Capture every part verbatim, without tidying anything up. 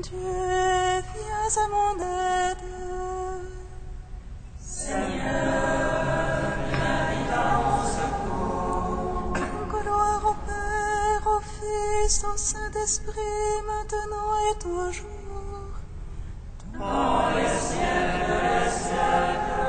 Dieu, viens à mon aide. Seigneur, viens vite à mon secours. Gloire au Père, au Fils, au Saint-Esprit, maintenant et toujours. Dans les siècles des siècles.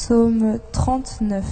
Psaume trente-neuf.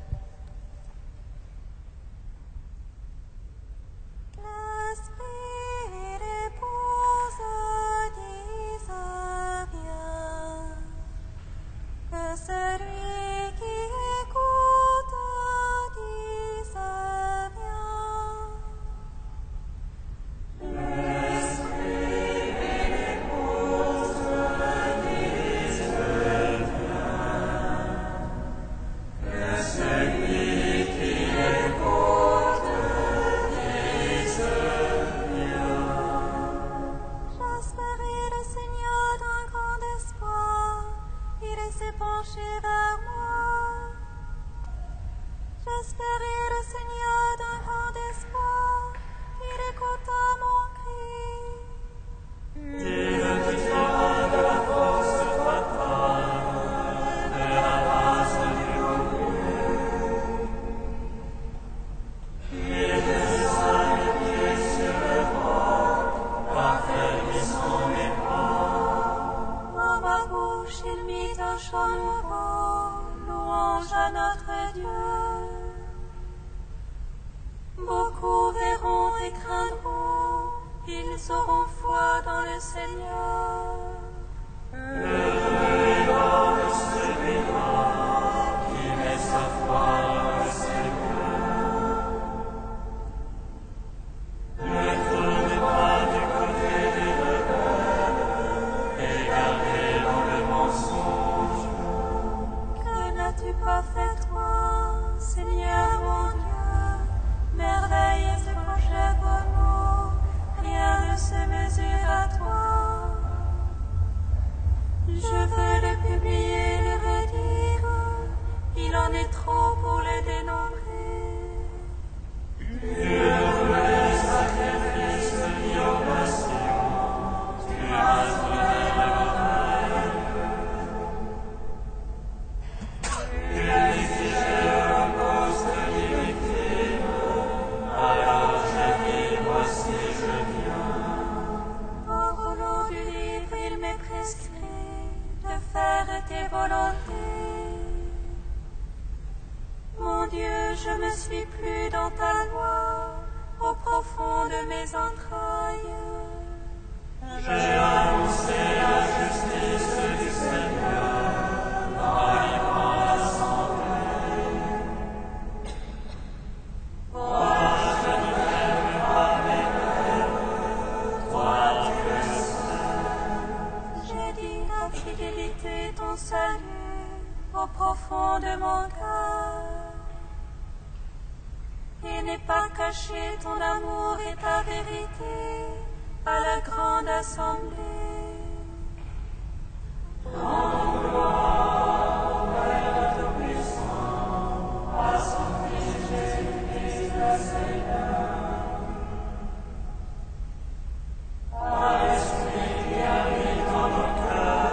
Beaucoup verront et craindront, ils auront foi dans le Seigneur. Heureux est l'homme celui-là qui met sa foi dans le Seigneur. Ne tournez pas du côté des rebelles et gardez dans le mensonge. Que n'as-tu pas fait toi, Seigneur mon Dieu? Merveille et projets vos mots, rien ne se mesure à toi. Je veux le publier, le redire, il en est trop pour le dénombrer. Dieu veut les sacrifices d'immolation, tu as donné l'oreille. Purifiez l'holocauste des victimes. Alors je dis, voici je viens. Au rouleau du livre, il m'est prescrit de faire tes volontés. Mon Dieu, je me suis plu dans ta loi, au profond de mes entrailles. J'ai annoncé la justice du Seigneur, enivrant la santé. Fidélité ton salut au profond de mon cœur, et n'aie pas caché ton amour et ta vérité à la grande assemblée. Rends gloire au Père Tout-Puissant, à son Fils Jésus-Christ le Seigneur, à l'Esprit qui habite dans nos cœurs,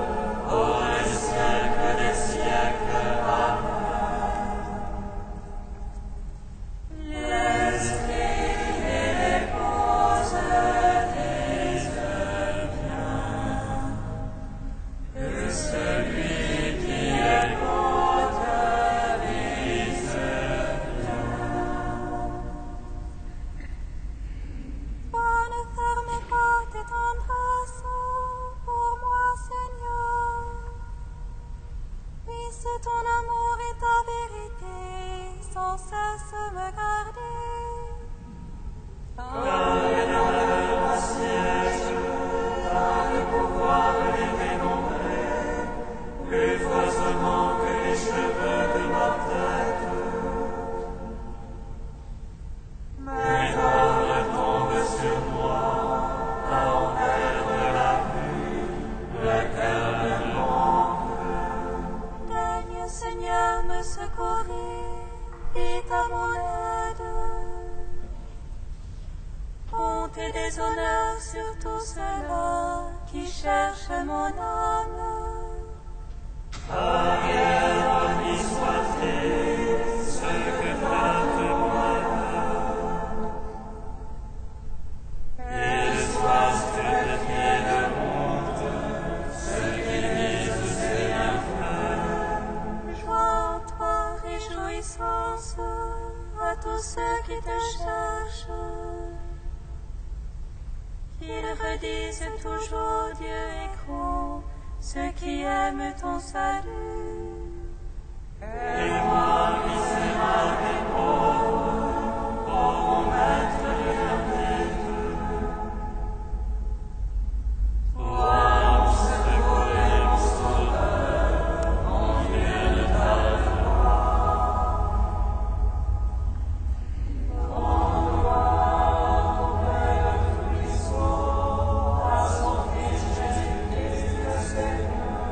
et des honneurs sur tous ceux-là qui cherchent mon âme. Arrière, béni soit-il, ce que flatte mon âme. Et soit ce que pied de monde, ce qui vise ses bienfaits. puissance à tous ceux qui te cherchent. Qu'ils redisent toujours Dieu est grand, ceux qui aiment ton salut. Et moi, misérable et pauvre, ô mon maître du verdict, toi, mon secours et mon sauveur, mon Dieu de ta gloire. Ton gloire, Père Tout-Puissant, à son Fils Jésus-Christ le Seigneur.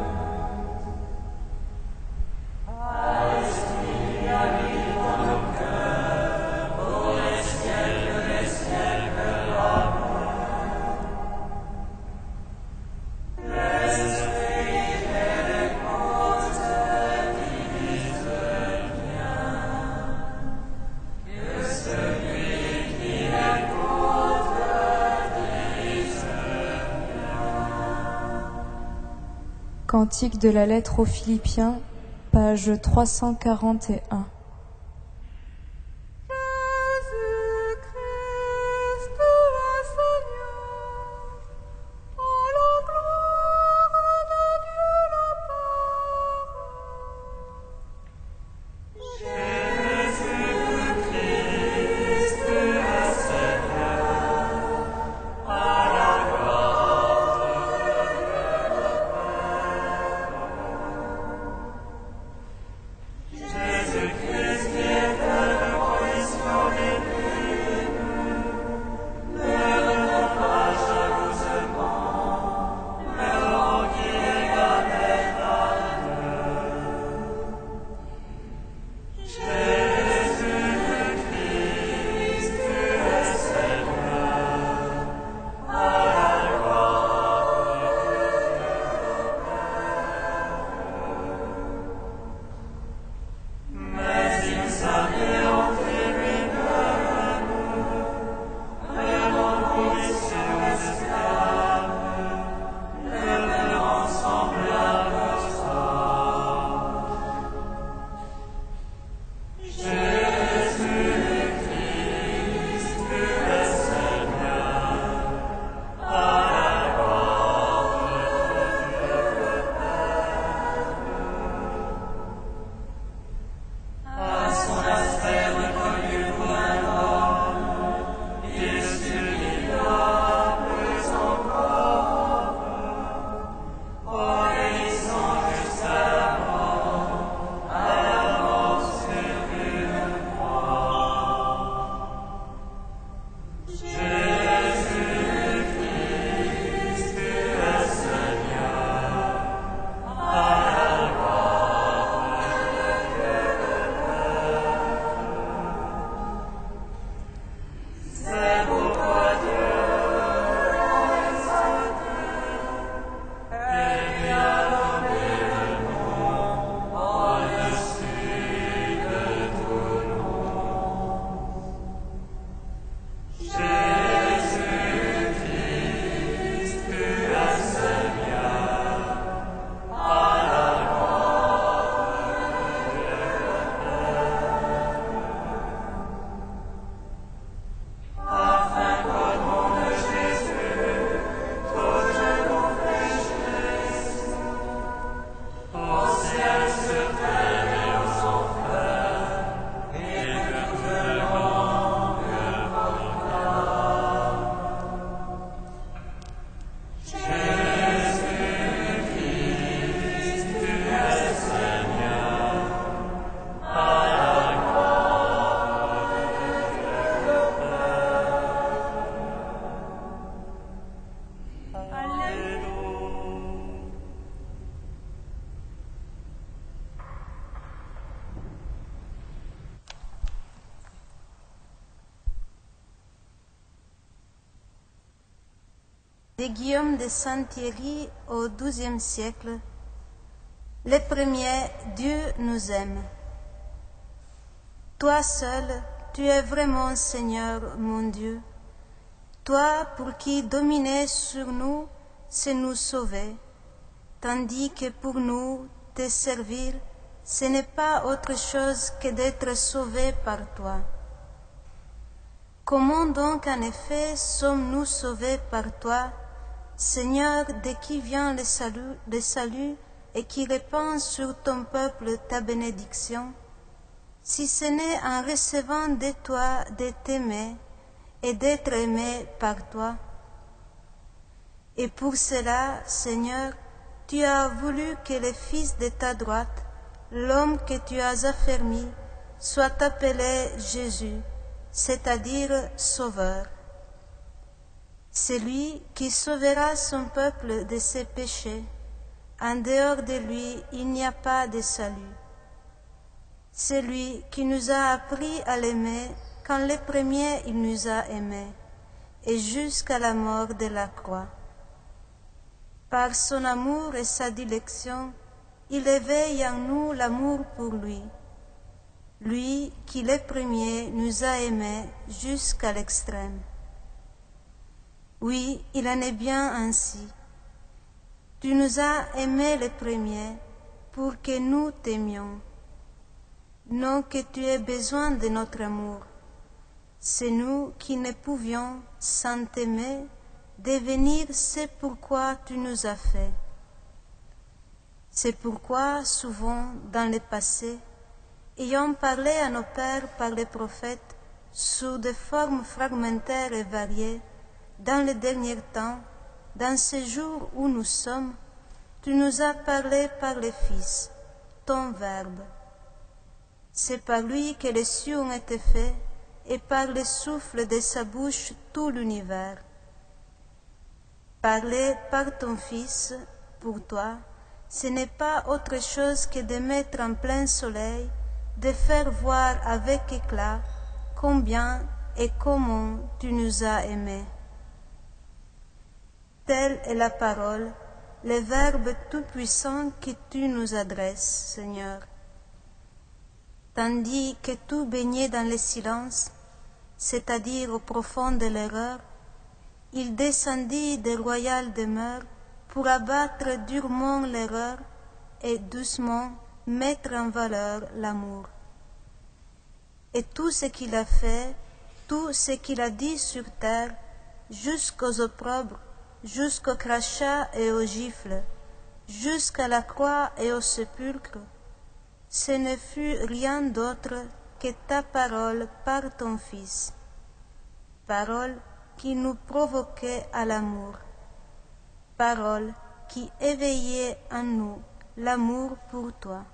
Cantique de la lettre aux Philippiens, page trois cent quarante et un. De Guillaume de Saint-Thierry au douzième siècle. Le premier, Dieu nous aime. Toi seul, tu es vraiment Seigneur, mon Dieu. Toi pour qui dominer sur nous, c'est nous sauver, tandis que pour nous te servir, ce n'est pas autre chose que d'être sauvés par toi. Comment donc en effet sommes-nous sauvés par toi, Seigneur, de qui vient le salut, le salut et qui répand sur ton peuple ta bénédiction, si ce n'est en recevant de toi de t'aimer et d'être aimé par toi? Et pour cela, Seigneur, tu as voulu que le Fils de ta droite, l'homme que tu as affermi, soit appelé Jésus, c'est-à-dire Sauveur. C'est lui qui sauvera son peuple de ses péchés. En dehors de lui, il n'y a pas de salut. C'est lui qui nous a appris à l'aimer quand le premier il nous a aimés, et jusqu'à la mort de la croix. Par son amour et sa dilection, il éveille en nous l'amour pour lui, lui qui le premier nous a aimés jusqu'à l'extrême. Oui, il en est bien ainsi. Tu nous as aimés le premier pour que nous t'aimions. Non que tu aies besoin de notre amour. C'est nous qui ne pouvions, sans t'aimer, devenir ce pourquoi tu nous as fait. C'est pourquoi, souvent, dans le passé, ayant parlé à nos pères par les prophètes, sous des formes fragmentaires et variées, dans les derniers temps, dans ces jours où nous sommes, tu nous as parlé par le Fils, ton Verbe. C'est par lui que les cieux ont été faits, et par le souffle de sa bouche tout l'univers. Parler par ton Fils, pour toi, ce n'est pas autre chose que de mettre en plein soleil, de faire voir avec éclat combien et comment tu nous as aimés. Telle est la parole, le Verbe tout-puissant que tu nous adresses, Seigneur. Tandis que tout baignait dans le silence, c'est-à-dire au profond de l'erreur, il descendit des royales demeures pour abattre durement l'erreur et doucement mettre en valeur l'amour. Et tout ce qu'il a fait, tout ce qu'il a dit sur terre, jusqu'aux opprobres, jusqu'au crachat et aux gifles, jusqu'à la croix et au sépulcre, ce ne fut rien d'autre que ta parole par ton Fils, parole qui nous provoquait à l'amour, parole qui éveillait en nous l'amour pour toi.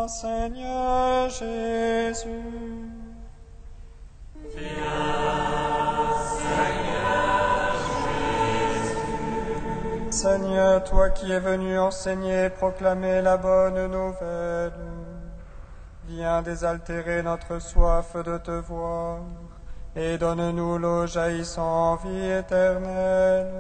toi, Seigneur Jésus. Seigneur, toi qui es venu enseigner et proclamer la bonne nouvelle, viens désaltérer notre soif de te voir et donne-nous l'eau jaillissant en vie éternelle.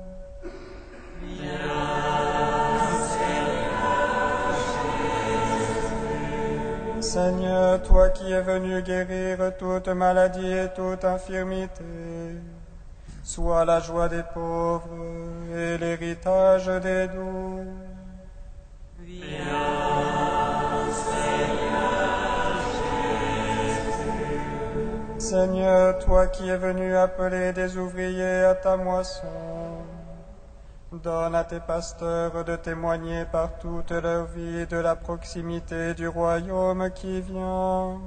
Seigneur, toi qui es venu guérir toute maladie et toute infirmité, sois la joie des pauvres et l'héritage des doux. Seigneur, toi qui es venu appeler des ouvriers à ta moisson, donne à tes pasteurs de témoigner par toute leur vie de la proximité du royaume qui vient.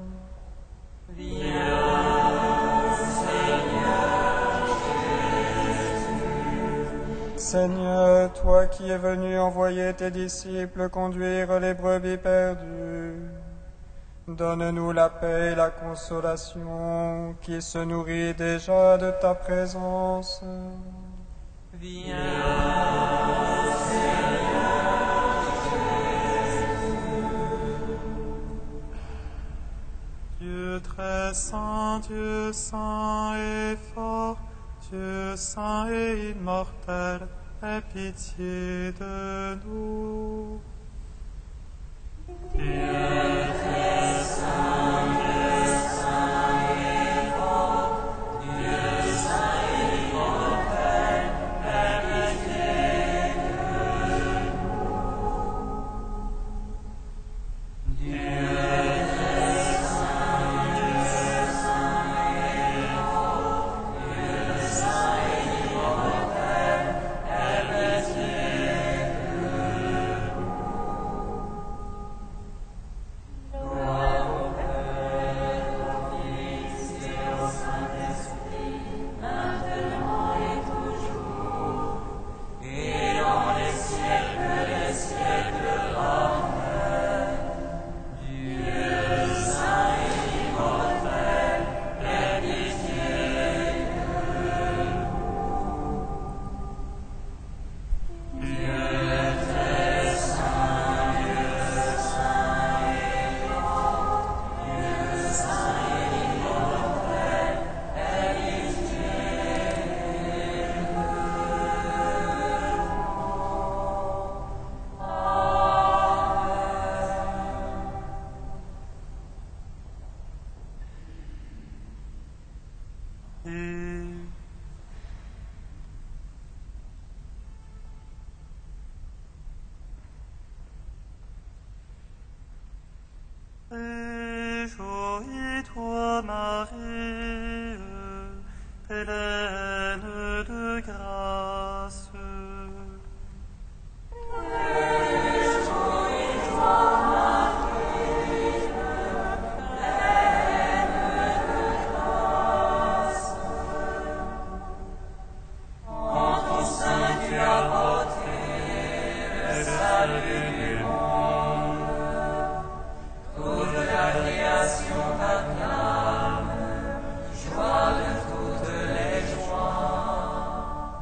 Seigneur, toi qui es venu envoyer tes disciples conduire les brebis perdues, donne-nous la paix et la consolation qui se nourrit déjà de ta présence. Dieu très saint, Dieu saint et fort, Dieu saint et immortel, aie pitié de nous. Dieu très saint, Dieu saint et fort, Dieu saint et immortel, aie pitié de nous. Dieu Réjouis-toi, Marie, pleine de grâce. Réjouis-toi, Marie, pleine de grâce. En ton sein tu as porté le salut du monde. Toute la création t'acclame, joie de toutes les joies.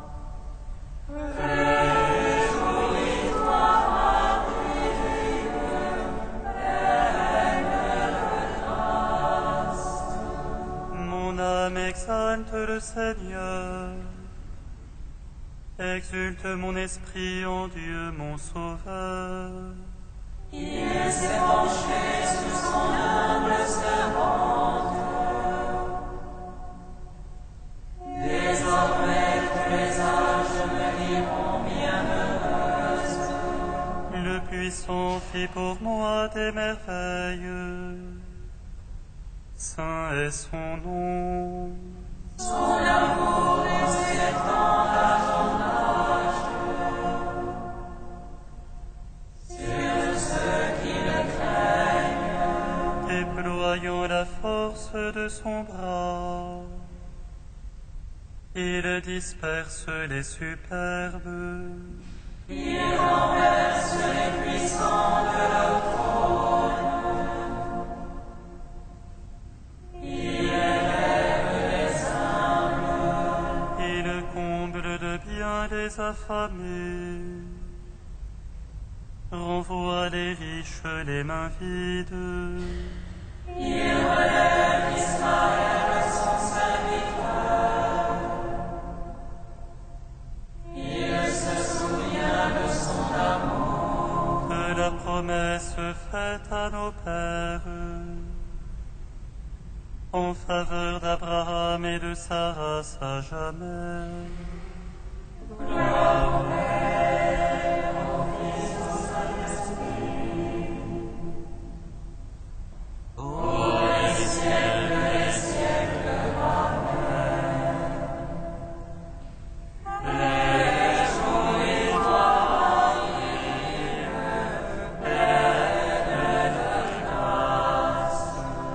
Réjouis-toi, Marie, pleine de grâce. Mon âme exalte le Seigneur, exulte mon esprit en Dieu mon Sauveur. Il s'est penché sur son humble servante. Désormais tous les âges me diront bienheureuse. Le Puissant fit pour moi des merveilles. Saint est son nom. Son amour s'étend à ton âge. Déployant la force de son bras, il disperse les superbes. Il renverse les puissants de leur trône. les affamés. Renvoie les riches les mains vides. Il relève Israël son serviteur. Il se souvient de son amour. De la promesse faite à nos pères, en faveur d'Abraham et de sa race à jamais. Gloire au Père, au Fils, au Saint-Esprit, pour les siècles des siècles. Amen. Réjouis-toi, pleine de grâce.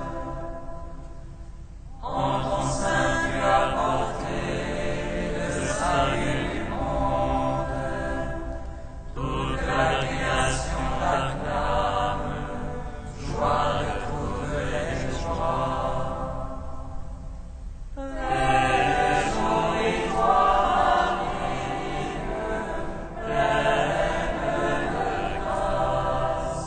En ton sein tu as porté le salut du monde. Toute la création t'acclame, joie de toutes les joies. Réjouis-toi, pleine de grâce.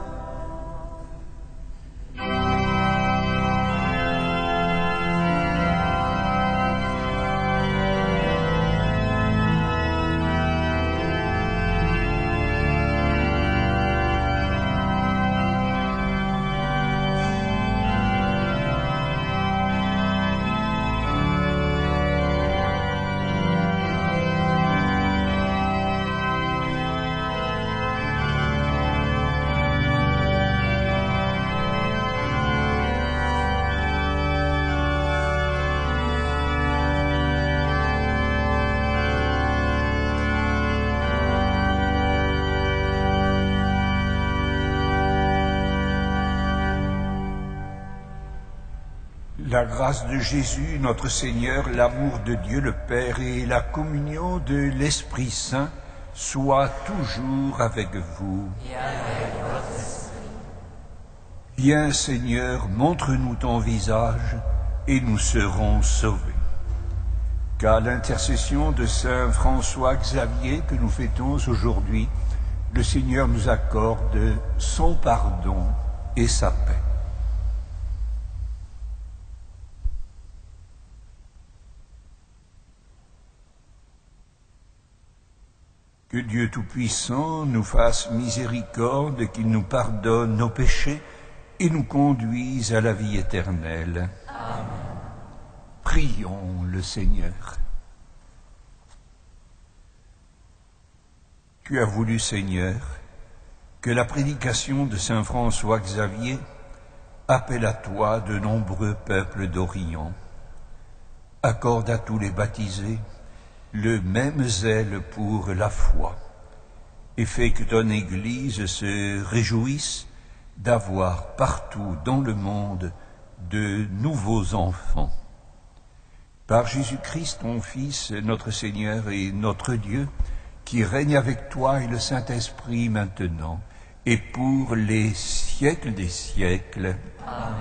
La grâce de Jésus, notre Seigneur, l'amour de Dieu le Père et la communion de l'Esprit Saint soient toujours avec vous. Et avec votre esprit. Viens, Seigneur, montre-nous ton visage et nous serons sauvés. Qu'à l'intercession de Saint François Xavier que nous fêtons aujourd'hui, le Seigneur nous accorde son pardon et sa paix. Que Dieu Tout-Puissant nous fasse miséricorde, qu'il nous pardonne nos péchés et nous conduise à la vie éternelle. Amen. Prions le Seigneur. Tu as voulu, Seigneur, que la prédication de saint François Xavier appelle à toi de nombreux peuples d'Orient. Accorde à tous les baptisés le même zèle pour la foi, et fais que ton Église se réjouisse d'avoir partout dans le monde de nouveaux enfants. Par Jésus-Christ, ton Fils, notre Seigneur et notre Dieu, qui règne avec toi et le Saint-Esprit maintenant, et pour les siècles des siècles. Amen.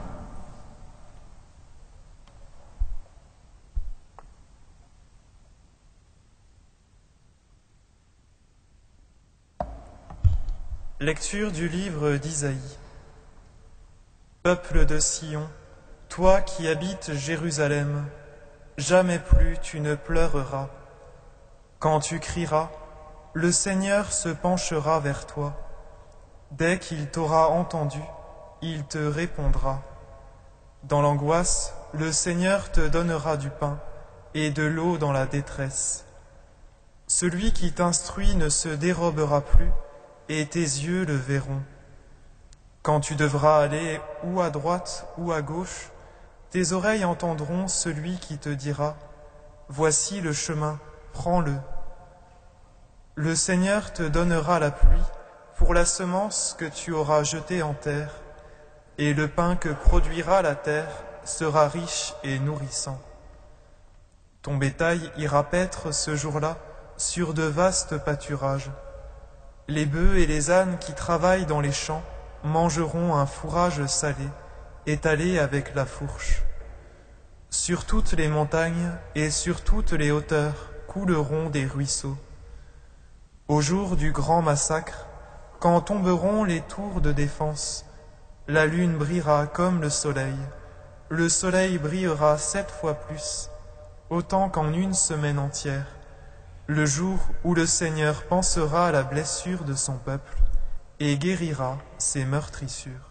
Lecture du livre d'Isaïe. Peuple de Sion, toi qui habites Jérusalem, jamais plus tu ne pleureras. Quand tu crieras, le Seigneur se penchera vers toi. Dès qu'il t'aura entendu, il te répondra. Dans l'angoisse, le Seigneur te donnera du pain et de l'eau dans la détresse. Celui qui t'instruit ne se dérobera plus, et tes yeux le verront. Quand tu devras aller ou à droite ou à gauche, tes oreilles entendront celui qui te dira « Voici le chemin, prends-le ». Le Seigneur te donnera la pluie pour la semence que tu auras jetée en terre, et le pain que produira la terre sera riche et nourrissant. Ton bétail ira paître ce jour-là sur de vastes pâturages. Les bœufs et les ânes qui travaillent dans les champs mangeront un fourrage salé, étalé avec la fourche. Sur toutes les montagnes et sur toutes les hauteurs, couleront des ruisseaux. Au jour du grand massacre, quand tomberont les tours de défense, la lune brillera comme le soleil, le soleil brillera sept fois plus, autant qu'en une semaine entière, le jour où le Seigneur pansera à la blessure de son peuple et guérira ses meurtrissures.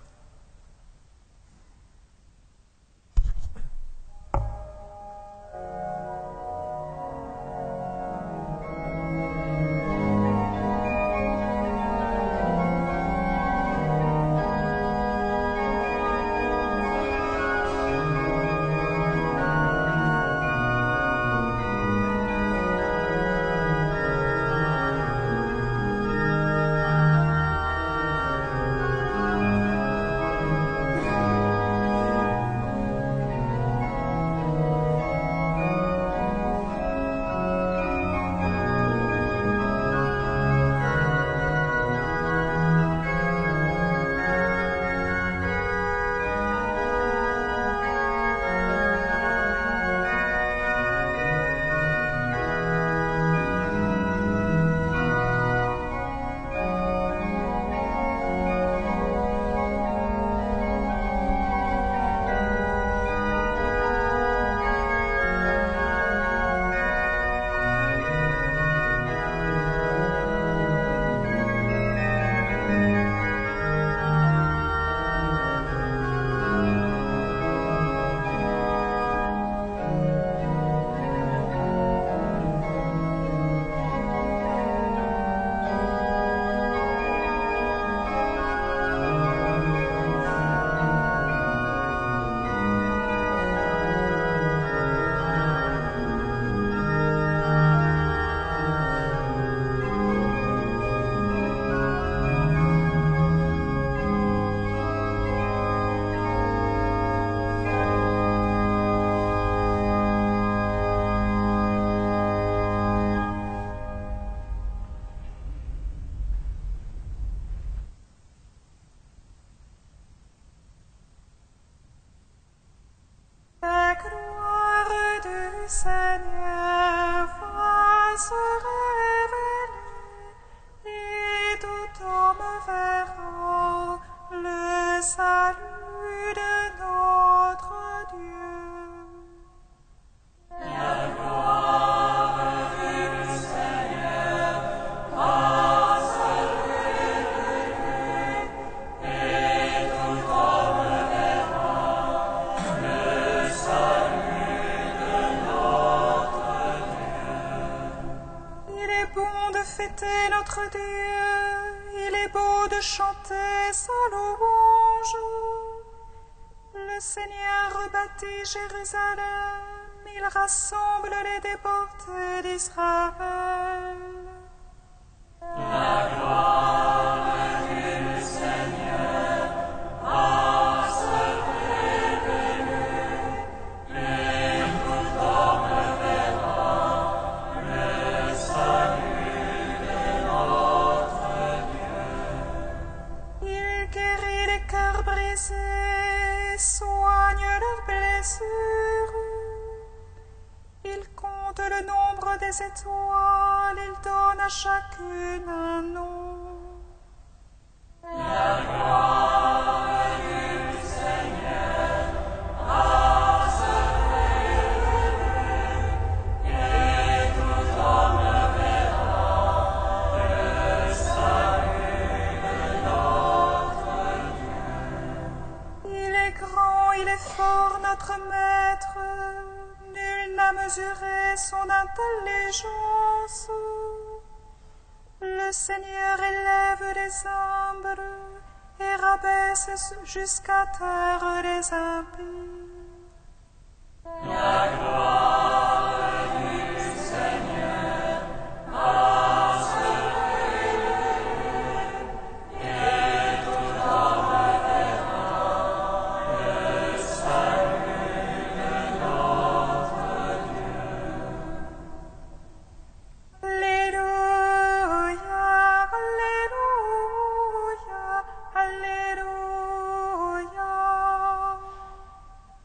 Seigneur va se révéler et tout homme verra le salut de notre Dieu. La gloire du Seigneur va se révéler et tout homme verra le salut de notre Dieu. Il est bon de fêter notre Dieu, il est beau de chanter sa louange. Le Seigneur rebâtit Jérusalem, il rassemble les déportés d'Israël. La gloire du Seigneur va se révéler et tout homme verra le salut de notre Dieu. Il guérit les cœurs brisés, soigne leurs blessures. Il compte le nombre des étoiles, il donne à chacune un nom. La gloire du Seigneur va se révéler et tout homme verra le salut de notre Dieu. Il est grand, il est fort, notre Maître. Nul n'a mesuré son intelligence. Le Seigneur élève les humbles et rabaisse jusqu'à terre les impies. La gloire du Seigneur va se révéler et tout homme verra le salut de notre Dieu. Alléluia, Alléluia, Alléluia.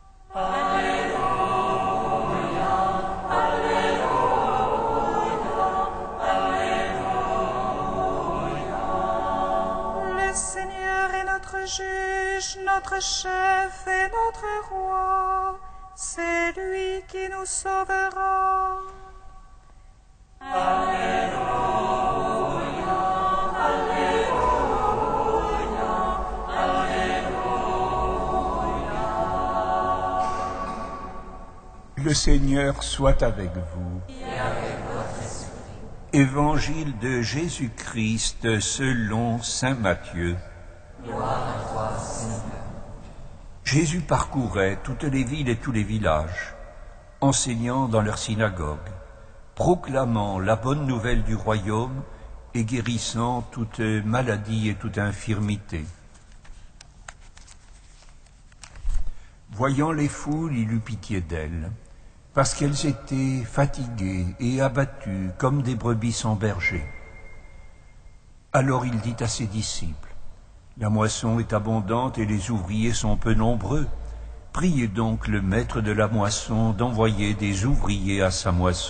notre chef et notre roi, c'est lui qui nous sauvera. Alléluia, Alléluia, Alléluia. Le Seigneur soit avec vous. Et avec votre esprit. Évangile de Jésus-Christ selon saint Matthieu. Gloire à toi, Seigneur. Jésus parcourait toutes les villes et tous les villages, enseignant dans leurs synagogues, proclamant la bonne nouvelle du royaume et guérissant toute maladie et toute infirmité. Voyant les foules, il eut pitié d'elles, parce qu'elles étaient fatiguées et abattues comme des brebis sans berger. Alors il dit à ses disciples, « La moisson est abondante et les ouvriers sont peu nombreux. Priez donc le maître de la moisson d'envoyer des ouvriers à sa moisson. »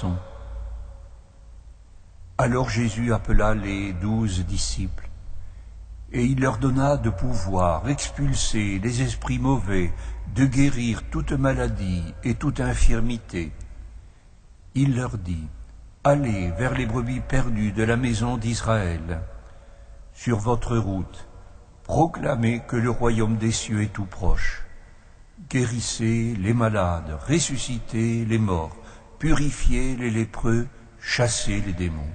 Alors Jésus appela les douze disciples, et il leur donna de pouvoir expulser les esprits mauvais, de guérir toute maladie et toute infirmité. Il leur dit, « Allez vers les brebis perdues de la maison d'Israël. Sur votre route, proclamez que le royaume des cieux est tout proche. Guérissez les malades, ressuscitez les morts, purifiez les lépreux, chassez les démons.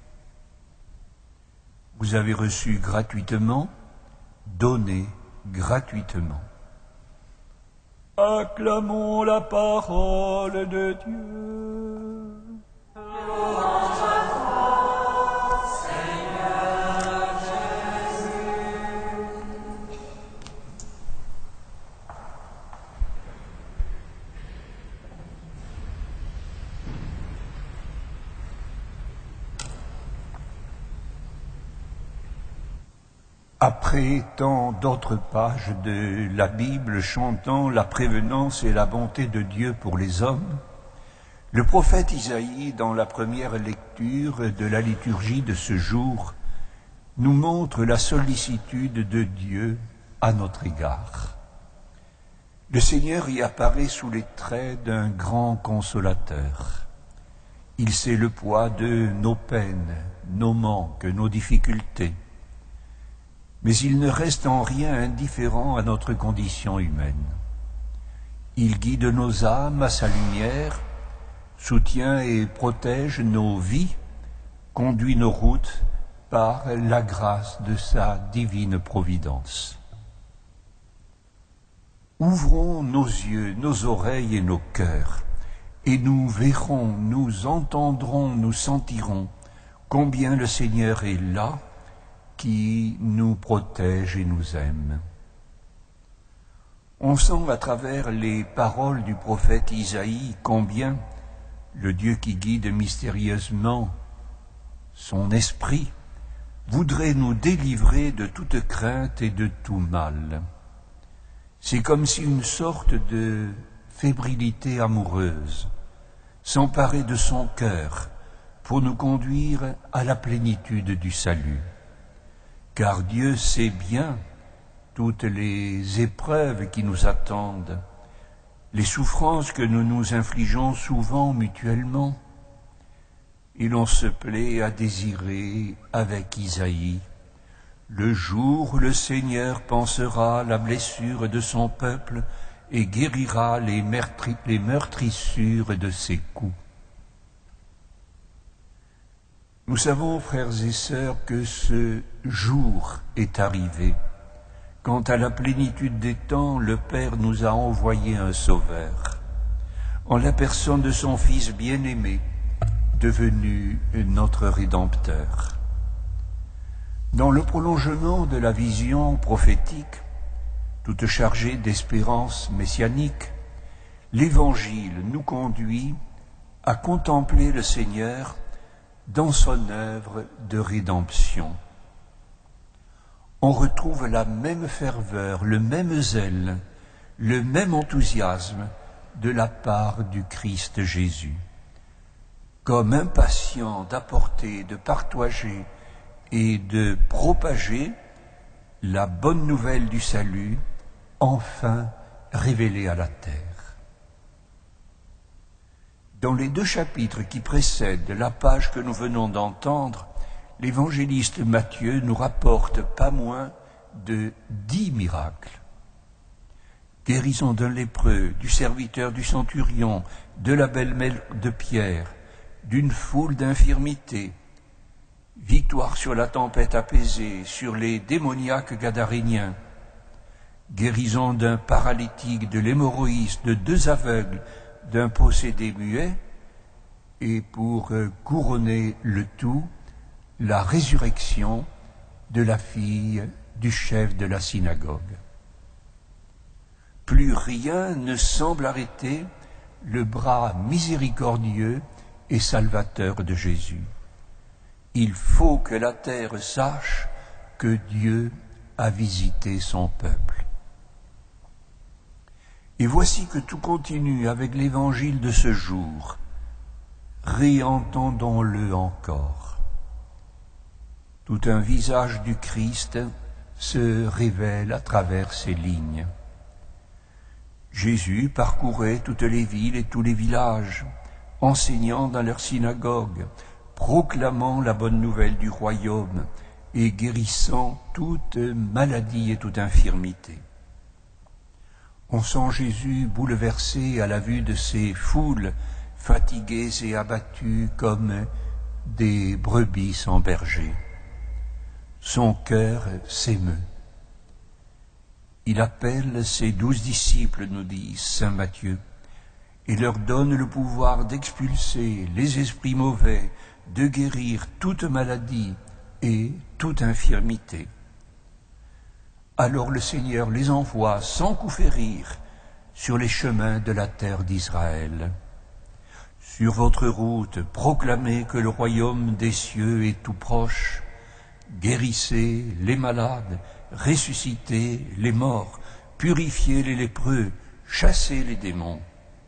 Vous avez reçu gratuitement, donnez gratuitement. » Acclamons la parole de Dieu. Louange à toi, Seigneur Jésus. Après tant d'autres pages de la Bible chantant la prévenance et la bonté de Dieu pour les hommes, le prophète Isaïe, dans la première lecture de la liturgie de ce jour, nous montre la sollicitude de Dieu à notre égard. Le Seigneur y apparaît sous les traits d'un grand consolateur. Il sait le poids de nos peines, nos manques, nos difficultés. Mais il ne reste en rien indifférent à notre condition humaine. Il guide nos âmes à sa lumière, soutient et protège nos vies, conduit nos routes par la grâce de sa divine providence. Ouvrons nos yeux, nos oreilles et nos cœurs, et nous verrons, nous entendrons, nous sentirons combien le Seigneur est là, qui nous protège et nous aime. On sent à travers les paroles du prophète Isaïe combien le Dieu qui guide mystérieusement son esprit voudrait nous délivrer de toute crainte et de tout mal. C'est comme si une sorte de fébrilité amoureuse s'emparait de son cœur pour nous conduire à la plénitude du salut. Car Dieu sait bien toutes les épreuves qui nous attendent, les souffrances que nous nous infligeons souvent mutuellement, et l'on se plaît à désirer avec Isaïe le jour où le Seigneur pansera la blessure de son peuple et guérira les, meurtri- les meurtrissures de ses coups. Nous savons, frères et sœurs, que ce jour est arrivé, quand à la plénitude des temps, le Père nous a envoyé un Sauveur, en la personne de son Fils bien-aimé, devenu notre Rédempteur. Dans le prolongement de la vision prophétique, toute chargée d'espérance messianique, l'Évangile nous conduit à contempler le Seigneur dans son œuvre de rédemption. On retrouve la même ferveur, le même zèle, le même enthousiasme de la part du Christ Jésus. Comme impatient d'apporter, de partager et de propager la bonne nouvelle du salut enfin révélé à la terre. Dans les deux chapitres qui précèdent la page que nous venons d'entendre, l'évangéliste Matthieu nous rapporte pas moins de dix miracles. Guérison d'un lépreux, du serviteur du centurion, de la belle-mère de Pierre, d'une foule d'infirmités, victoire sur la tempête apaisée, sur les démoniaques gadaréniens, guérison d'un paralytique, de l'hémorroïste, de deux aveugles, d'un possédé muet, et pour couronner le tout, la résurrection de la fille du chef de la synagogue. Plus rien ne semble arrêter le bras miséricordieux et salvateur de Jésus. Il faut que la terre sache que Dieu a visité son peuple. Et voici que tout continue avec l'évangile de ce jour. Réentendons-le encore. Tout un visage du Christ se révèle à travers ces lignes. Jésus parcourait toutes les villes et tous les villages, enseignant dans leurs synagogues, proclamant la bonne nouvelle du royaume et guérissant toute maladie et toute infirmité. On sent Jésus bouleversé à la vue de ces foules fatiguées et abattues comme des brebis sans berger. Son cœur s'émeut. Il appelle ses douze disciples, nous dit saint Matthieu, et leur donne le pouvoir d'expulser les esprits mauvais, de guérir toute maladie et toute infirmité. Alors le Seigneur les envoie sans coup férir sur les chemins de la terre d'Israël. Sur votre route, proclamez que le royaume des cieux est tout proche. Guérissez les malades, ressuscitez les morts, purifiez les lépreux, chassez les démons.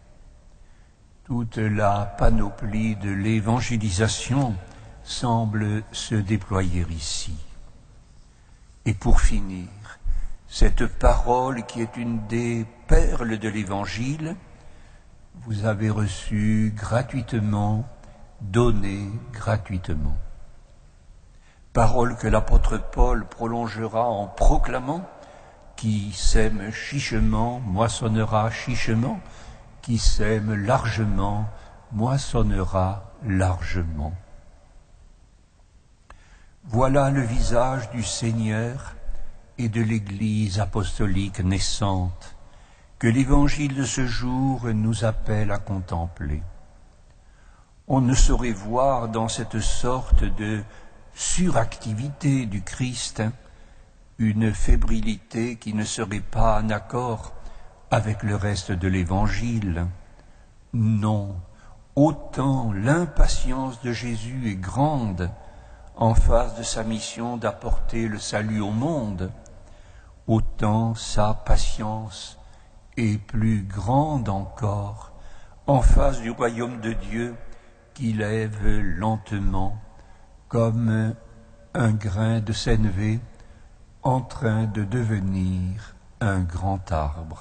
Toute la panoplie de l'évangélisation semble se déployer ici. Et pour finir, cette parole qui est une des perles de l'Évangile, vous avez reçu gratuitement, donnée gratuitement. Parole que l'apôtre Paul prolongera en proclamant « Qui sème chichement, moissonnera chichement, qui sème largement, moissonnera largement. » Voilà le visage du Seigneur et de l'Église apostolique naissante que l'Évangile de ce jour nous appelle à contempler. On ne saurait voir dans cette sorte de suractivité du Christ une fébrilité qui ne serait pas en accord avec le reste de l'Évangile. Non, autant l'impatience de Jésus est grande en face de sa mission d'apporter le salut au monde, autant sa patience est plus grande encore en face du royaume de Dieu qui lève lentement comme un grain de sénévé en train de devenir un grand arbre.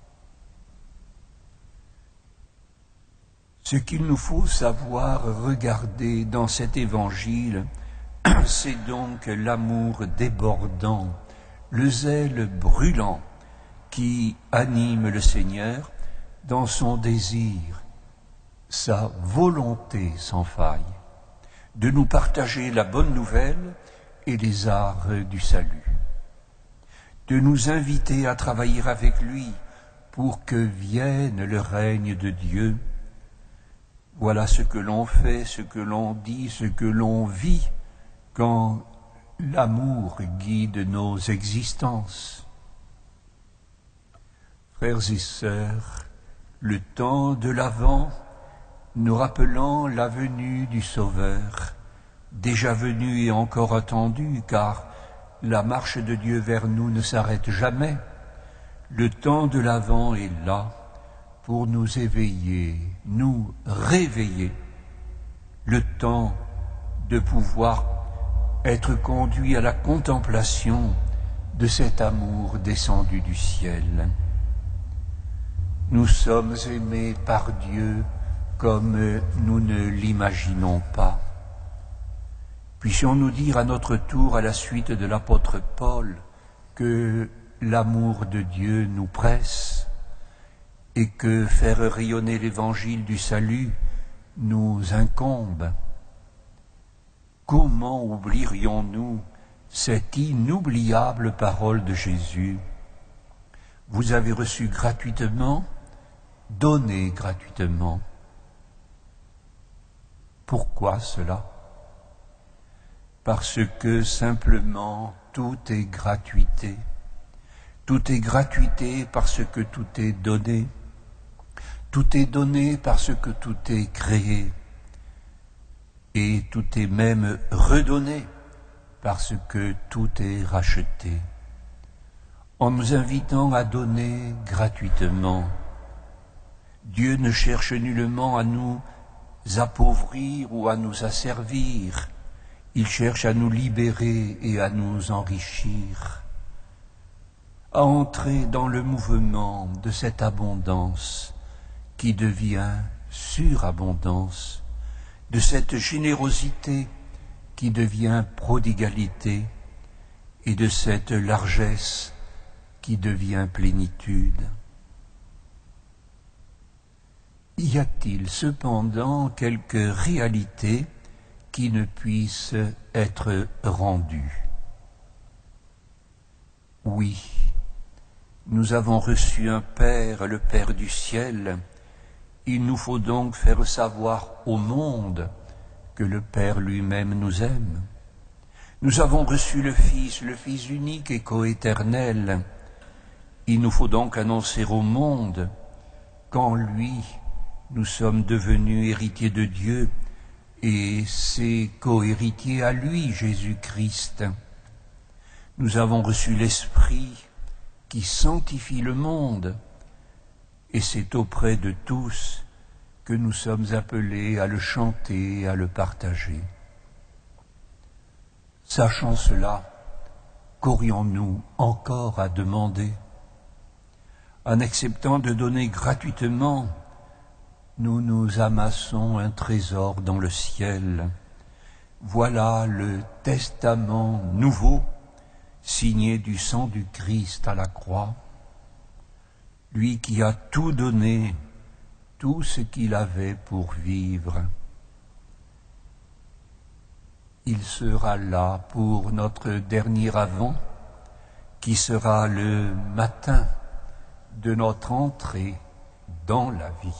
Ce qu'il nous faut savoir regarder dans cet évangile, c'est donc l'amour débordant, le zèle brûlant qui anime le Seigneur dans son désir, sa volonté sans faille, de nous partager la bonne nouvelle et les arts du salut, de nous inviter à travailler avec lui pour que vienne le règne de Dieu. Voilà ce que l'on fait, ce que l'on dit, ce que l'on vit quand l'amour guide nos existences. Frères et sœurs, le temps de l'Avent, nous rappelant la venue du Sauveur, déjà venu et encore attendu, car la marche de Dieu vers nous ne s'arrête jamais. Le temps de l'Avent est là pour nous éveiller, nous réveiller. Le temps de pouvoir être conduit à la contemplation de cet amour descendu du ciel. Nous sommes aimés par Dieu comme nous ne l'imaginons pas. Puissions-nous dire à notre tour, à la suite de l'apôtre Paul, que l'amour de Dieu nous presse et que faire rayonner l'évangile du salut nous incombe. Comment oublierions-nous cette inoubliable parole de Jésus? Vous avez reçu gratuitement, donnez gratuitement. Pourquoi cela? Parce que simplement tout est gratuité. Tout est gratuité parce que tout est donné. Tout est donné parce que tout est créé. Et tout est même redonné parce que tout est racheté. En nous invitant à donner gratuitement, Dieu ne cherche nullement à nous appauvrir ou à nous asservir. Il cherche à nous libérer et à nous enrichir, à entrer dans le mouvement de cette abondance qui devient surabondance, de cette générosité qui devient prodigalité et de cette largesse qui devient plénitude. Y a-t-il cependant quelques réalités qui ne puissent être rendues? Oui, nous avons reçu un Père, le Père du ciel. Il nous faut donc faire savoir au monde que le Père lui-même nous aime. Nous avons reçu le Fils, le Fils unique et coéternel. Il nous faut donc annoncer au monde qu'en lui, nous sommes devenus héritiers de Dieu et ses co-héritiers à lui, Jésus-Christ. Nous avons reçu l'Esprit qui sanctifie le monde et c'est auprès de tous que nous sommes appelés à le chanter et à le partager. Sachant cela, qu'aurions-nous encore à demander? En acceptant de donner gratuitement, nous nous amassons un trésor dans le ciel. Voilà le testament nouveau, signé du sang du Christ à la croix. Lui qui a tout donné, tout ce qu'il avait pour vivre. Il sera là pour notre dernier avant, qui sera le matin de notre entrée dans la vie.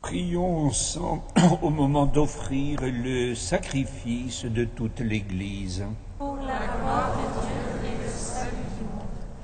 Prions ensemble au moment d'offrir le sacrifice de toute l'Église. Pour la gloire de Dieu et le salut du monde.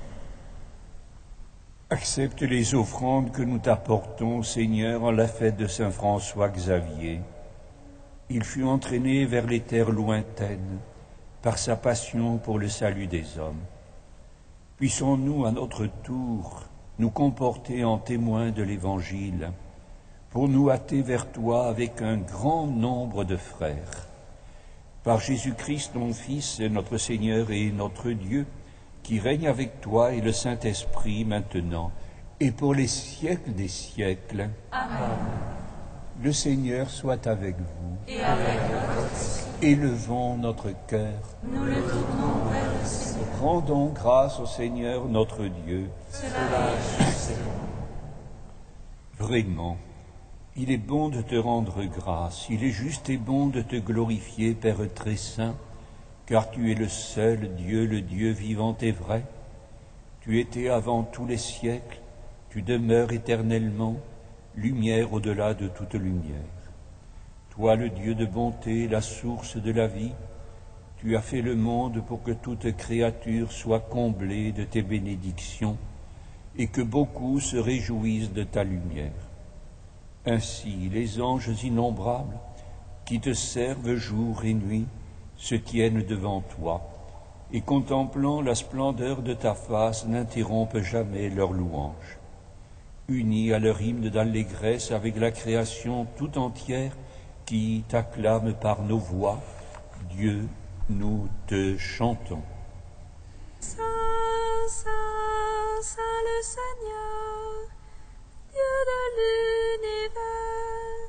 Accepte les offrandes que nous t'apportons, Seigneur, en la fête de Saint François Xavier. Il fut entraîné vers les terres lointaines par sa passion pour le salut des hommes. Puissons-nous, à notre tour, nous comporter en témoins de l'Évangile, pour nous hâter vers toi avec un grand nombre de frères. Par Jésus-Christ, ton Fils, notre Seigneur et notre Dieu, qui règne avec toi et le Saint-Esprit maintenant, et pour les siècles des siècles. Amen. Le Seigneur soit avec vous. Et avec votre esprit. Élevons notre cœur. Nous le tournons vers le Seigneur. Rendons grâce au Seigneur notre Dieu. Cela est juste. Vraiment, il est bon de te rendre grâce, il est juste et bon de te glorifier, Père très saint, car tu es le seul Dieu, le Dieu vivant et vrai. Tu étais avant tous les siècles, tu demeures éternellement, lumière au-delà de toute lumière. Toi, le Dieu de bonté, la source de la vie, tu as fait le monde pour que toute créature soit comblée de tes bénédictions et que beaucoup se réjouissent de ta lumière. Ainsi, les anges innombrables qui te servent jour et nuit se tiennent devant toi et, contemplant la splendeur de ta face, n'interrompent jamais leur louange. Unis à leur hymne d'allégresse avec la création tout entière qui t'acclame par nos voix, Dieu, nous te chantons. Saint, Saint, Saint le Seigneur, Dieu de l'univers.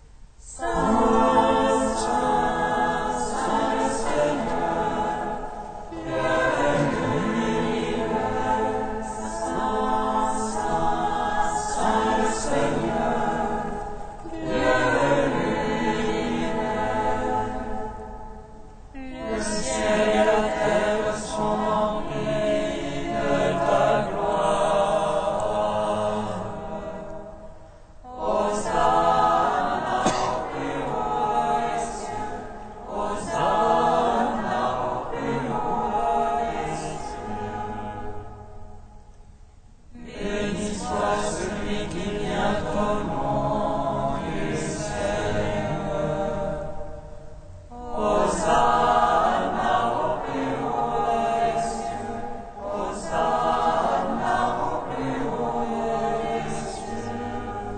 Saint, Saint, Saint le Seigneur, Dieu de l'univers. Saint, Saint, Saint le Seigneur, Dieu de l'univers. Le ciel et la terre sont remplis de ta gloire. Hosanna au plus haut des cieux. Hosanna au plus haut des cieux. Béni soit celui qui vient au nom du Seigneur. Hosanna au plus haut des cieux. Hosanna au plus haut des cieux.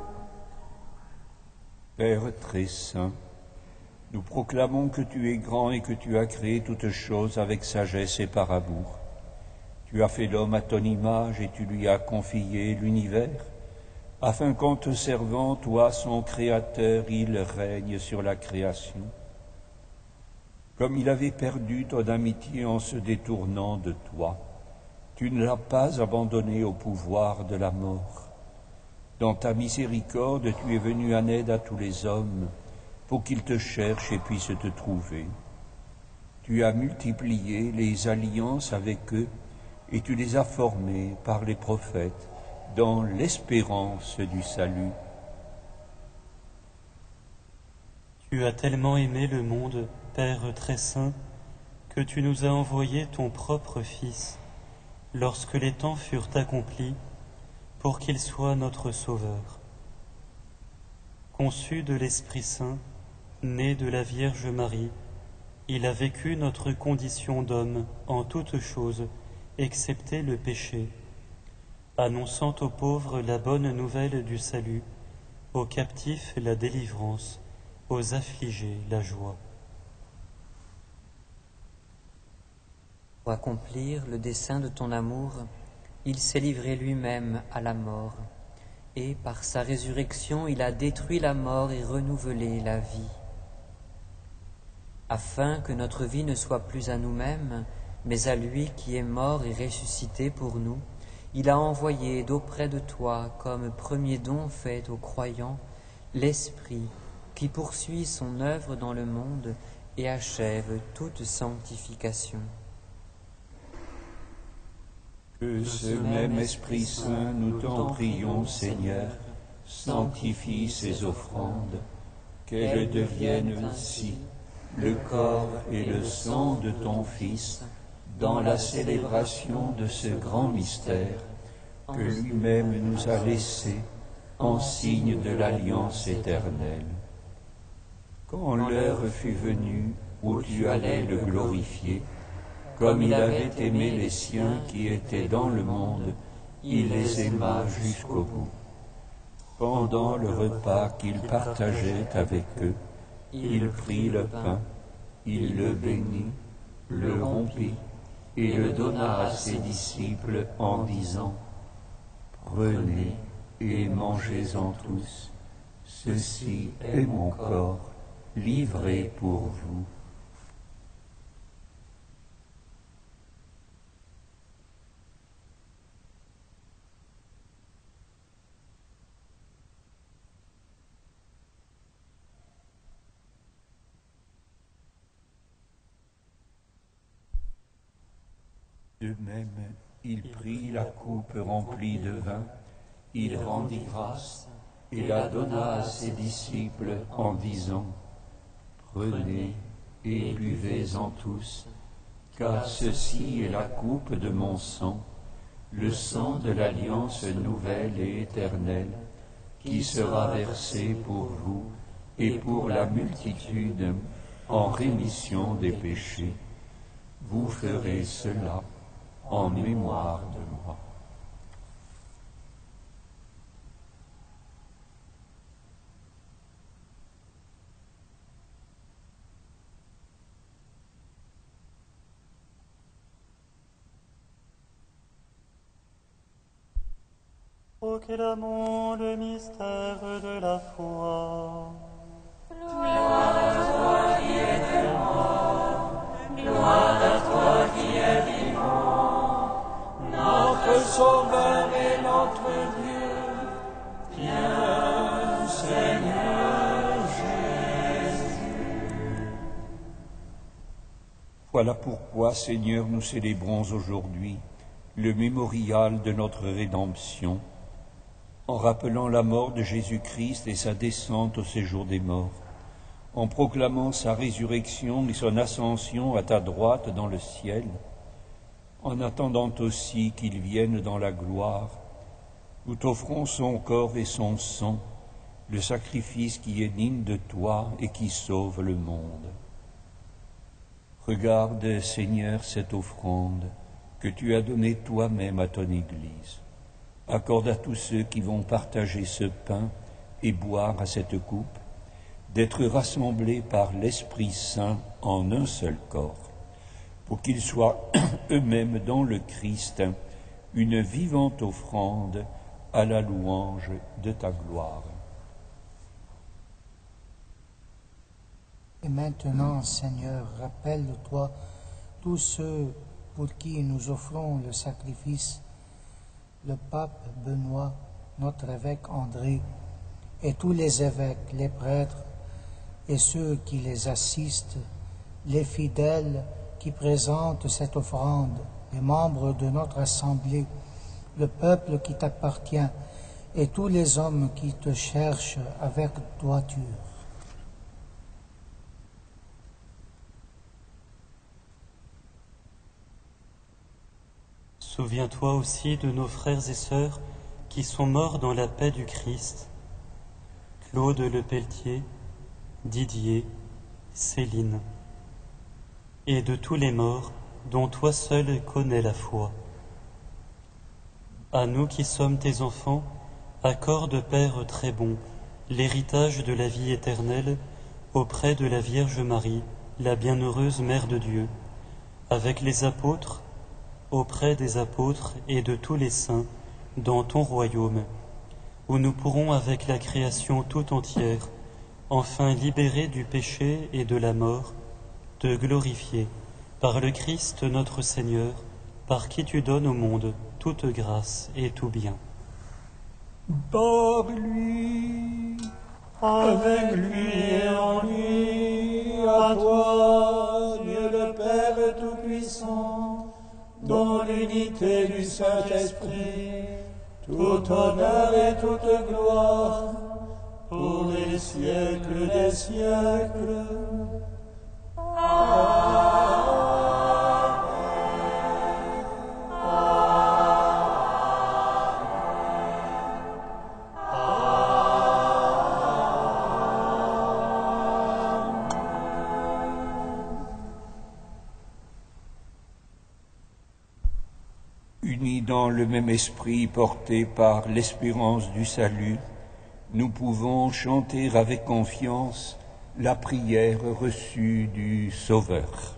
Père très saint, nous proclamons que tu es grand et que tu as créé toutes choses avec sagesse et par amour. Tu as fait l'homme à ton image et tu lui as confié l'univers, afin qu'en te servant, toi, son Créateur, il règne sur la création. Comme il avait perdu ton amitié en se détournant de toi, tu ne l'as pas abandonné au pouvoir de la mort. Dans ta miséricorde, tu es venu en aide à tous les hommes, pour qu'ils te cherchent et puissent te trouver. Tu as multiplié les alliances avec eux, et tu les as formés par les prophètes, dans l'espérance du salut. Tu as tellement aimé le monde, Père très saint, que tu nous as envoyé ton propre Fils, lorsque les temps furent accomplis, pour qu'il soit notre Sauveur. Conçu de l'Esprit Saint, né de la Vierge Marie, il a vécu notre condition d'homme en toutes choses, excepté le péché, annonçant aux pauvres la bonne nouvelle du salut, aux captifs la délivrance, aux affligés la joie. Pour accomplir le dessein de ton amour, il s'est livré lui-même à la mort, et par sa résurrection il a détruit la mort et renouvelé la vie. Afin que notre vie ne soit plus à nous-mêmes, mais à lui qui est mort et ressuscité pour nous, il a envoyé d'auprès de toi, comme premier don fait aux croyants, l'Esprit qui poursuit son œuvre dans le monde et achève toute sanctification. Que ce même Esprit Saint, nous t'en prions, Seigneur, sanctifie ces offrandes, qu'elles deviennent ainsi le corps et le sang de ton Fils, dans la célébration de ce grand mystère que lui-même nous a laissé en signe de l'alliance éternelle. Quand l'heure fut venue où tu allais le glorifier, comme il avait aimé les siens qui étaient dans le monde, il les aima jusqu'au bout. Pendant le repas qu'il partageait avec eux, il prit le pain, il le bénit, le rompit et le donna à ses disciples en disant : « Prenez et mangez-en tous, ceci est mon corps livré pour vous. » De même, il prit la coupe remplie de vin, il rendit grâce et la donna à ses disciples en disant : « Prenez et buvez-en tous, car ceci est la coupe de mon sang, le sang de l'alliance nouvelle et éternelle, qui sera versé pour vous et pour la multitude en rémission des péchés. Vous ferez cela en mémoire de moi. » Proclamons le mystère de la foi. Gloire à toi qui es mort, gloire à toi qui es vivant, notre Sauveur et notre Dieu, viens, Seigneur Jésus. Voilà pourquoi, Seigneur, nous célébrons aujourd'hui le mémorial de notre rédemption, en rappelant la mort de Jésus-Christ et sa descente au séjour des morts, en proclamant sa résurrection et son ascension à ta droite dans le ciel, en attendant aussi qu'il vienne dans la gloire, nous t'offrons son corps et son sang, le sacrifice qui est digne de toi et qui sauve le monde. Regarde, Seigneur, cette offrande que tu as donnée toi-même à ton Église. Accorde à tous ceux qui vont partager ce pain et boire à cette coupe, d'être rassemblés par l'Esprit Saint en un seul corps, pour qu'ils soient eux-mêmes dans le Christ une vivante offrande à la louange de ta gloire. Et maintenant, Seigneur, rappelle-toi tous ceux pour qui nous offrons le sacrifice, le pape Benoît, notre évêque André, et tous les évêques, les prêtres, et ceux qui les assistent, les fidèles qui présentent cette offrande, les membres de notre assemblée, le peuple qui t'appartient, et tous les hommes qui te cherchent avec droiture. Souviens-toi aussi de nos frères et sœurs qui sont morts dans la paix du Christ, Claude Lepelletier, Didier, Céline, et de tous les morts dont toi seul connais la foi. À nous qui sommes tes enfants, accorde, Père très bon, l'héritage de la vie éternelle auprès de la Vierge Marie, la bienheureuse Mère de Dieu, avec les apôtres, auprès des apôtres et de tous les saints, dans ton royaume, où nous pourrons, avec la création tout entière, enfin libérés du péché et de la mort, te glorifier, par le Christ notre Seigneur, par qui tu donnes au monde toute grâce et tout bien. Par lui, avec lui et en lui, à toi, Dieu le Père Tout-Puissant, dans l'unité du Saint-Esprit, tout honneur et toute gloire, pour les siècles des siècles. Amen. Unis dans le même esprit porté par l'espérance du salut, nous pouvons chanter avec confiance la prière reçue du Sauveur.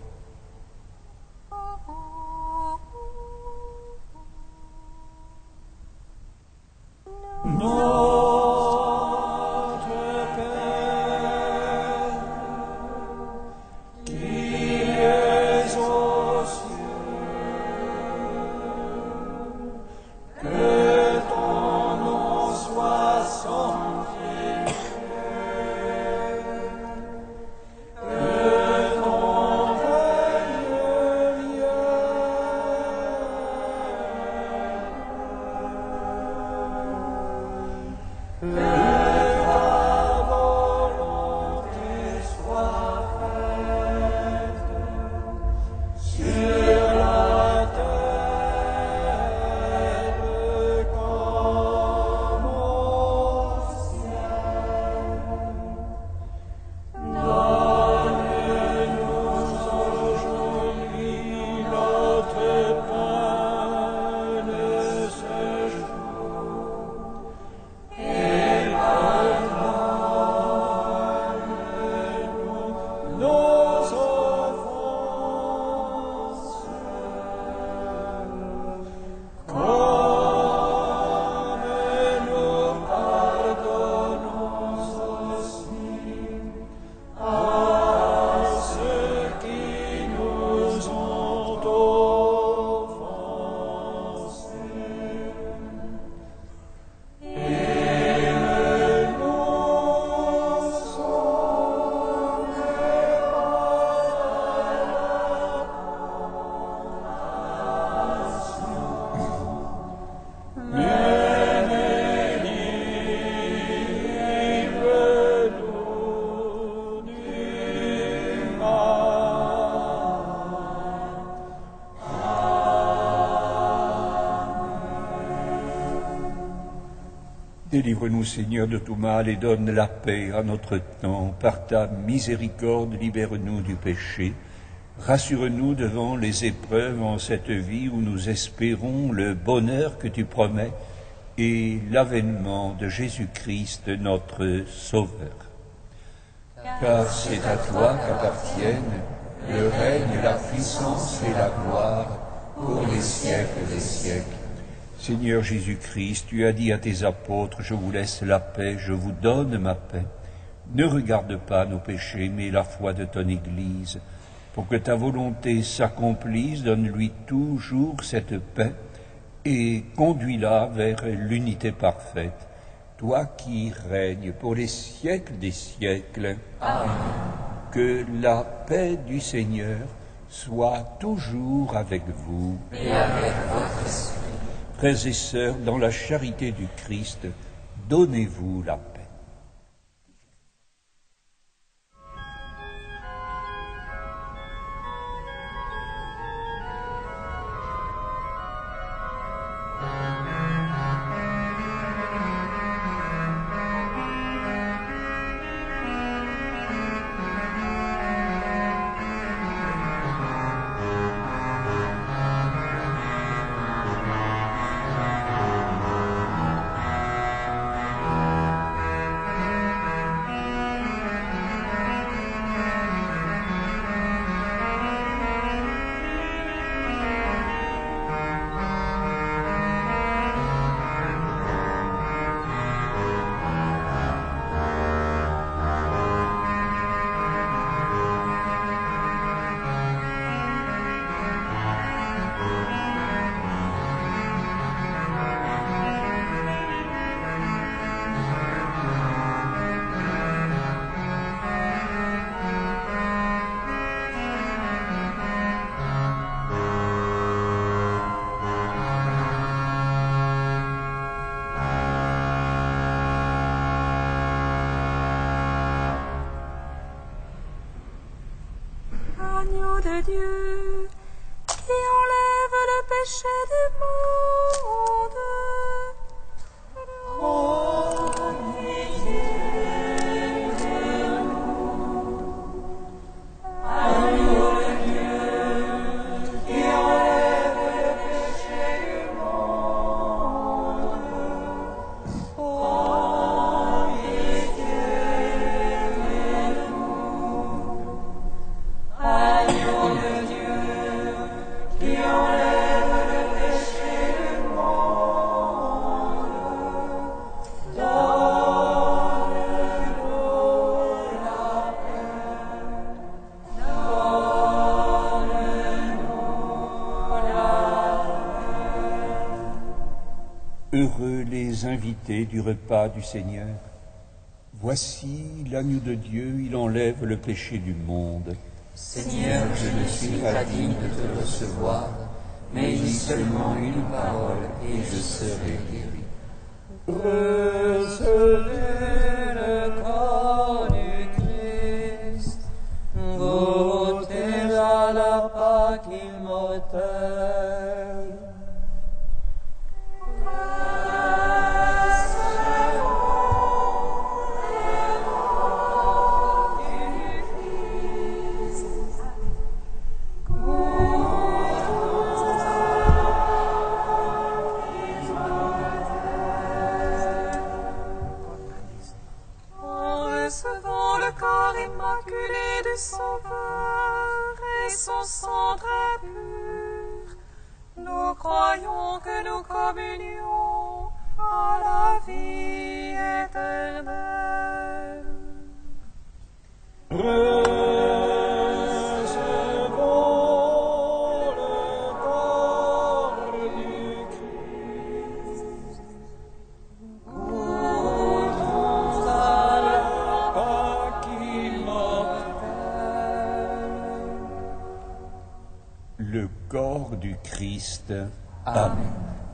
Délivre-nous, Seigneur, de tout mal et donne la paix à notre temps. Par ta miséricorde, libère-nous du péché. Rassure-nous devant les épreuves en cette vie où nous espérons le bonheur que tu promets et l'avènement de Jésus-Christ, notre Sauveur. Car c'est à toi qu'appartiennent le règne, la puissance et la gloire pour les siècles des siècles. Seigneur Jésus-Christ, tu as dit à tes apôtres, je vous laisse la paix, je vous donne ma paix. Ne regarde pas nos péchés, mais la foi de ton Église. Pour que ta volonté s'accomplisse, donne-lui toujours cette paix et conduis-la vers l'unité parfaite. Toi qui règnes pour les siècles des siècles. Amen. Que la paix du Seigneur soit toujours avec vous. Et avec votre esprit. Frères et sœurs, dans la charité du Christ, donnez-vous la paix. L'agneau de Dieu qui enlève le péché du monde. Oh, pitié de nous. Agneau de Dieu qui enlève le péché du monde. Oh, pitié de nous. Agneau de Dieu qui enlève le péché du monde. Heureux les invités du repas du Seigneur. Voici l'agneau de Dieu, il enlève le péché du monde. Seigneur, je ne suis pas digne de te recevoir, mais dis seulement une parole et je serai guéri. Recevez le corps du Christ, goûtez à la Pâque immortelle. Recevant le corps immaculé du Sauveur et son sang très pur, nous croyons que nous communions à la vie éternelle. Recevons le corps du Christ. Goûtons à la Pâque immortelle. Le corps du Christ. Amen.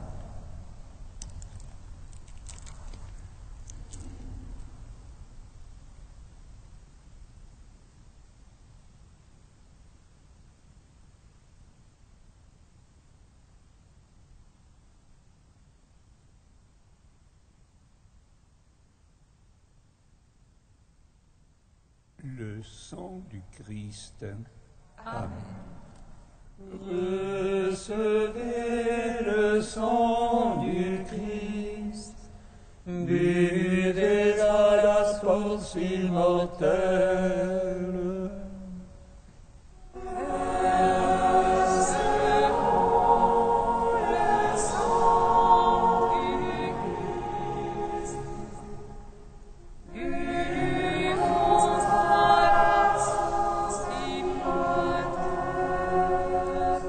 Le sang du Christ. Amen. Recevez le sang du Christ, buvez à la source immortelle. Recevons le sang du Christ, buvons à la source immortelle.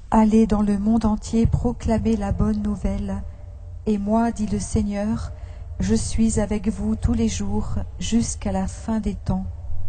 Allez dans le monde entier proclamer la bonne nouvelle. Et moi, dit le Seigneur, je suis avec vous tous les jours jusqu'à la fin des temps.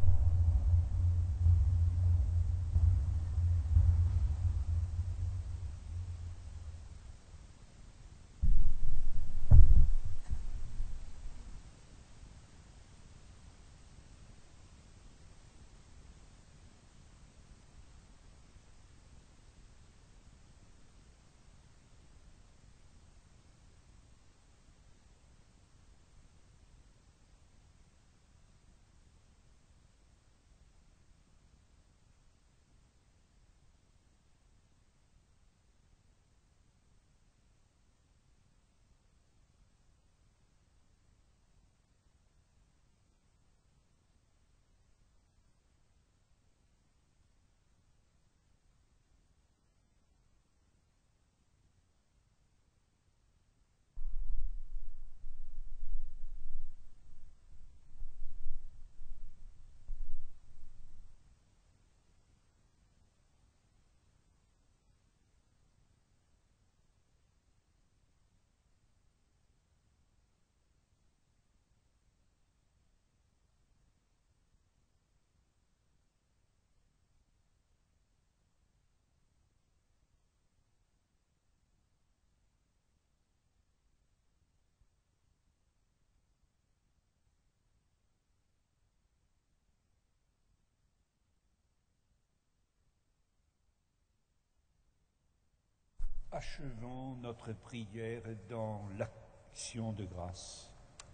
Achevons notre prière dans l'action de grâce.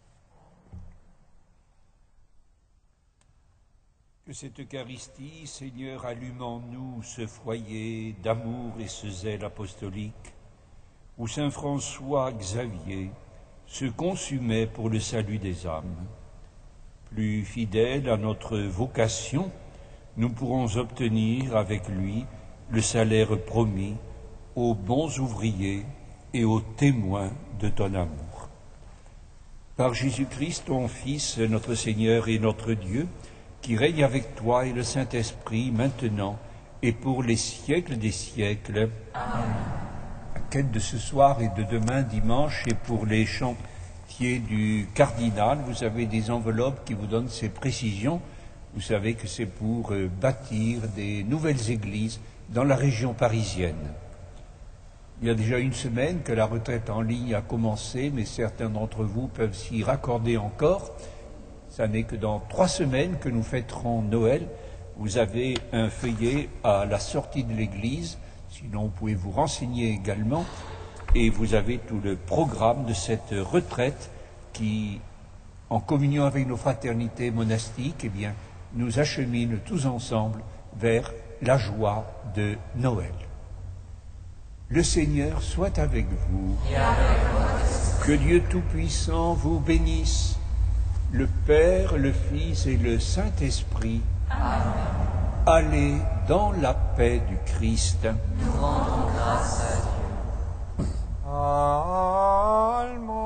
Que cette Eucharistie, Seigneur, allume en nous ce foyer d'amour et ce zèle apostolique, où saint François Xavier se consumait pour le salut des âmes. Plus fidèles à notre vocation, nous pourrons obtenir avec lui le salaire promis aux bons ouvriers et aux témoins de ton amour. Par Jésus-Christ, ton Fils, notre Seigneur et notre Dieu, qui règne avec toi et le Saint-Esprit, maintenant et pour les siècles des siècles. Amen. La quête de ce soir et de demain, dimanche, et pour les chantiers du cardinal, vous avez des enveloppes qui vous donnent ces précisions. Vous savez que c'est pour euh, bâtir des nouvelles églises dans la région parisienne. Il y a déjà une semaine que la retraite en ligne a commencé, mais certains d'entre vous peuvent s'y raccorder encore. Ça n'est que dans trois semaines que nous fêterons Noël. Vous avez un feuillet à la sortie de l'église, sinon vous pouvez vous renseigner également, et vous avez tout le programme de cette retraite qui, en communion avec nos fraternités monastiques, eh bien, nous achemine tous ensemble vers la joie de Noël. Le Seigneur soit avec vous. Et avec votre... Que Dieu Tout-Puissant vous bénisse, le Père, le Fils et le Saint-Esprit. Amen. Allez dans la paix du Christ. Nous rendons grâce à Dieu. Alma.